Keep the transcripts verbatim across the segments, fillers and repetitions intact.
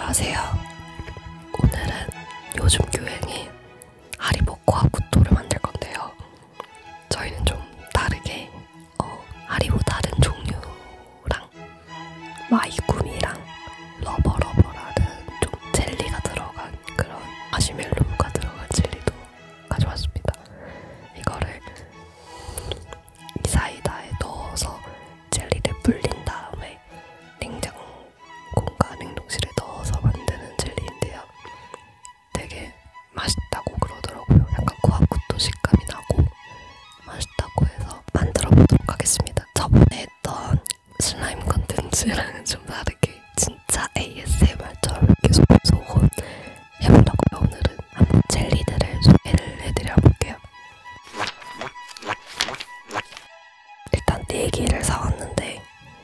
안녕하세요. 오늘은 요즘 유행인 하리보 코아쿠토를 만들 건데요. 저희는 좀 다르게 어, 하리보 다른 종류랑 마이구미랑 러버러버라는 좀 젤리가 들어간 그런 마시멜로우가 들어간 젤리도 가져왔습니다. 이거를 이 사이다에 넣어서 젤리를 불린 다음에 냉장고인가 냉동실에 넣어서 만드는 젤리인데요. 되게 맛있다고 그러더라고요. 약간 코아쿠토 식감이 나고 맛있다고 해서 만들어 보도록 하겠습니다. 저번에 했던 슬라임 컨텐츠랑은 좀 다르게 진짜 에이에스엠알처럼 이렇게 소곤소곤 해보려고요. 오늘은 한번 젤리들을 소개를 해드려 볼게요. 일단 네 개를 사왔는데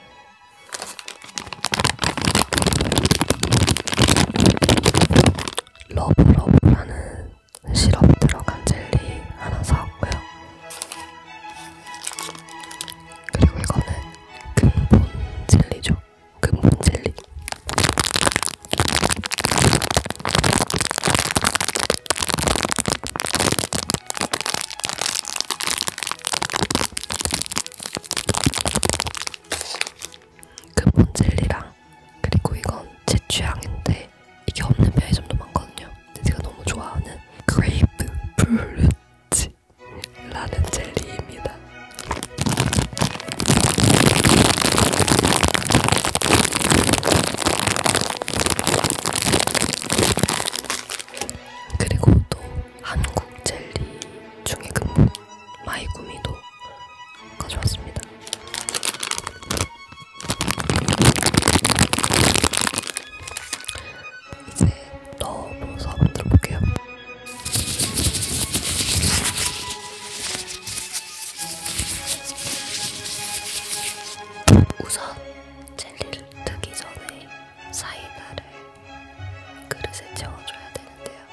러브러브라는 시럽 들어간 젤리 하나 사왔고요. 그리고 이거는 근본 젤리죠. 근본 젤리. 근본 젤리랑 그리고 이건 제 취향인데 이게 없는 편의점도 많거든요. 근데 제가 너무 좋아하는 그레이프 프루츠라는 젤리입니다. 그리고 또 한국 젤리 중에 근본 마이구미도 가져왔습니다. 이제 넣어서 만들어 볼게요. 우선 젤리를 뜨기 전에 사이다를 그릇에 채워줘야 되는데요.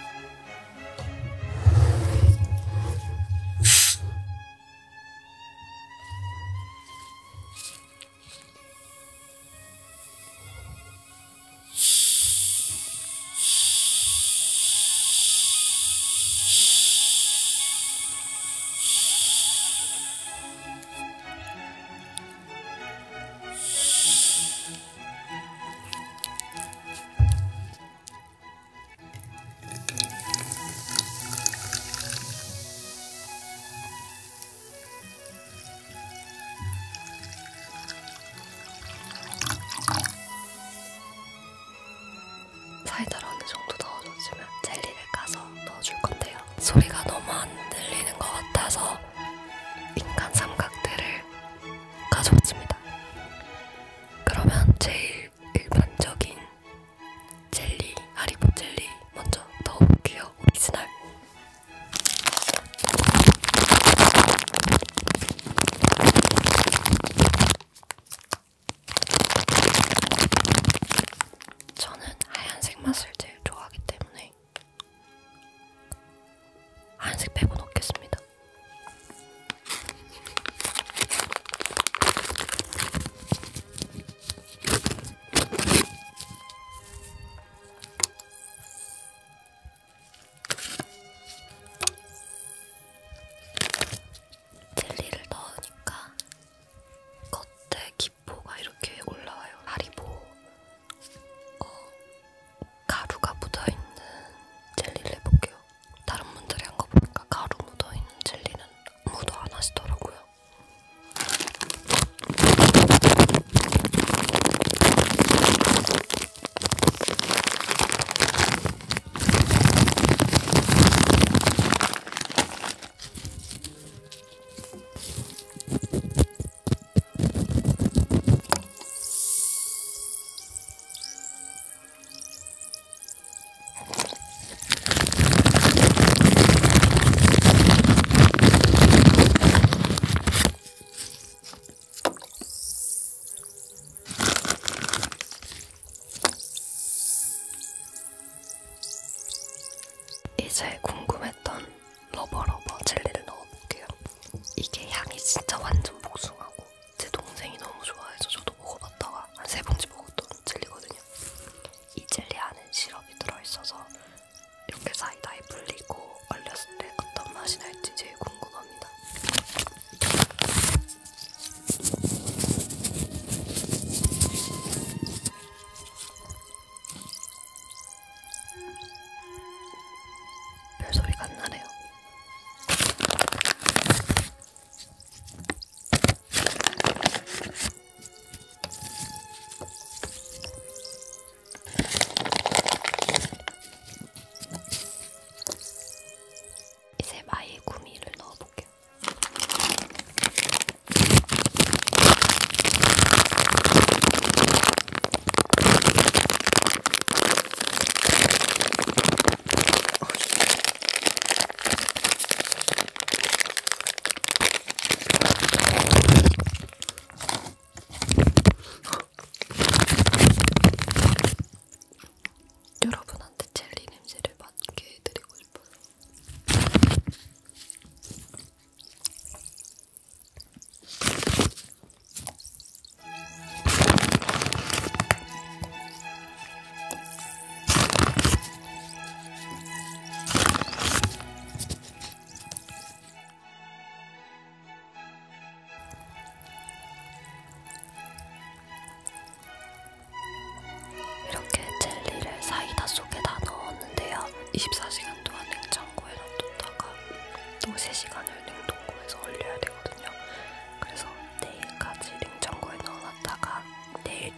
사이다를 어느 정도 넣어줬으면 젤리를 까서 넣어줄 건데요. 소리가 너무 안 들리는 것 같아서 인간 삼각대를 가져왔습니다. 그러면 제일 일반적인 젤리, 하리보 젤리 먼저 넣어볼게요. 오리지널. 저는 하얀색 맛을 제일 좋아하기 때문에 하얀색 빼고 넣겠습니다. 젤리를 넣으니까 겉에 기포가 이렇게 올라와요. 하리보 어, 가루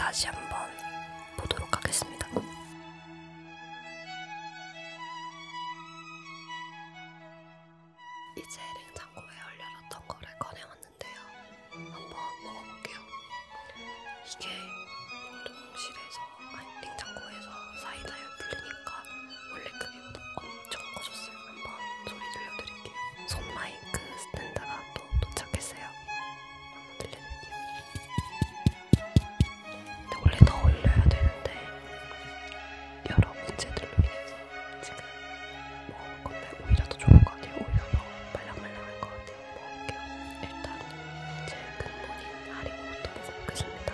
다시 한번 보도록 하겠습니다. 이제 냉장고에 얼려놨던 거를 꺼내왔는데요. 한번 먹어볼게요. 이게 냉동실에서, 아니 냉장고에서 사이다에 불리니까 원래 크기보다 엄청 커졌어요. 한번 소리 들려드릴게요. 손 마이크 스탠드가 또 도착했어요. 한번 들려드릴게요. 근데 원래 더 올려야 되는데 여러 문제들로 인해서 지금 먹어볼 건데 오히려 더 좋은 것 같아요. 오히려 더 말랑말랑할 것 같아요. 먹어볼게요. 일단 제일 근본인 하리보부터 먹어보겠습니다.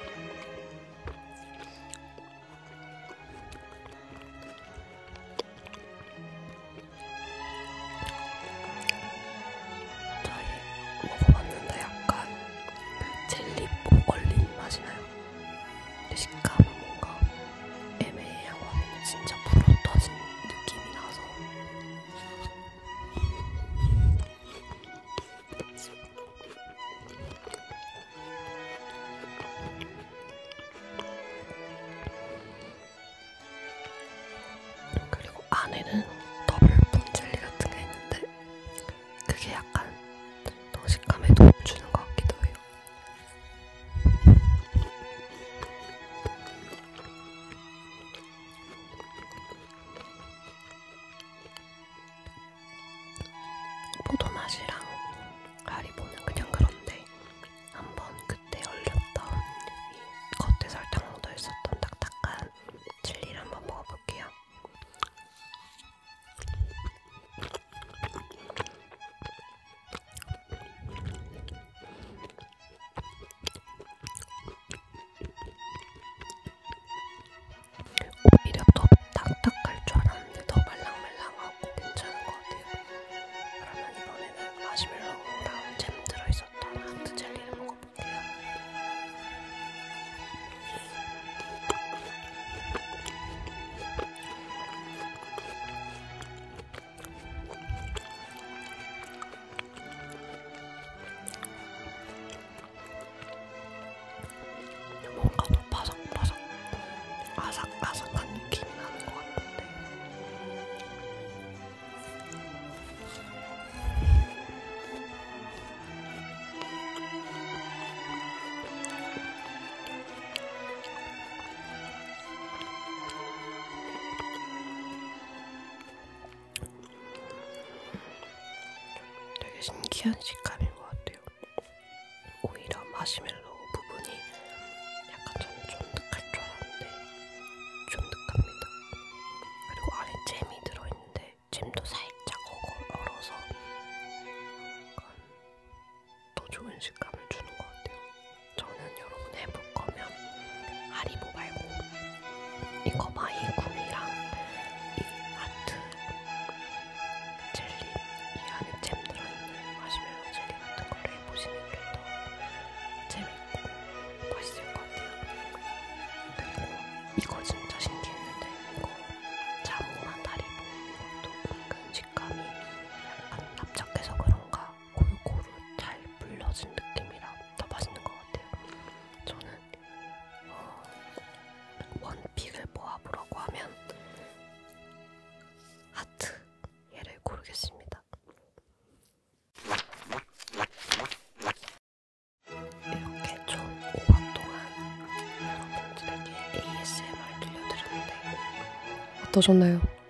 저희 먹어봤는데 약간 그 젤리 뽀 걸린 맛이 나요. 근데 식감은 뭔가 애매하고 진짜 불어 터진 느낌이 나서 그리고 안에는 더블본 젤리 같은 게 있는데 그게 약간 더 식감에 도움 주는 것 같기도 해요. 포도 맛이랑 하리보는 그냥 그런데 한번 그때 얼렸던 이 겉에 설탕 묻어 있었던 딱딱한 젤리를 한번 먹어볼게요. 오히려 더 딱딱할 줄 알았는데 더 말랑말랑하고 괜찮은 것 같아요. 그러면 이번에는 마시멜로우랑 잼 들어있었던 하트 젤리를 먹어볼게요. 뭔가 더 바삭바삭 아삭아삭한 느낌이 나는 것 같은데 되게 신기한 식감인 것 같아요. 오히려 마시멜로우 부분이 약간 저는 쫀득할 줄 알았는데 쫀득합니다. 그리고 안에 잼이 들어있는데 잼도 살짝 어거, 얼어서 약간 더 좋은 식감을 주는 것 같아요. 저는 여러분 해볼 거면 하리보 말고 이거 마이구미랑 이 하트 젤리, 이 안에 잼 들어있는 마시멜로 젤리 같은 거를 해보시는 게 더 재밌고 맛있을 것 같아요. 그리고 이거 진짜 신기했는데 이거 자몽맛 하리보 이것도 은근 식감이 약간 납작해서 그런가 골고루 잘 불려진 느낌이라 더 맛있는 것 같아요. 저는 어, 원픽을 모아보라고 하면 하트 얘를 고르겠습니다. 이렇게 총 오 화 동안 여러분들에게 에이에스엠알을 들려드렸는데 어떠셨나요?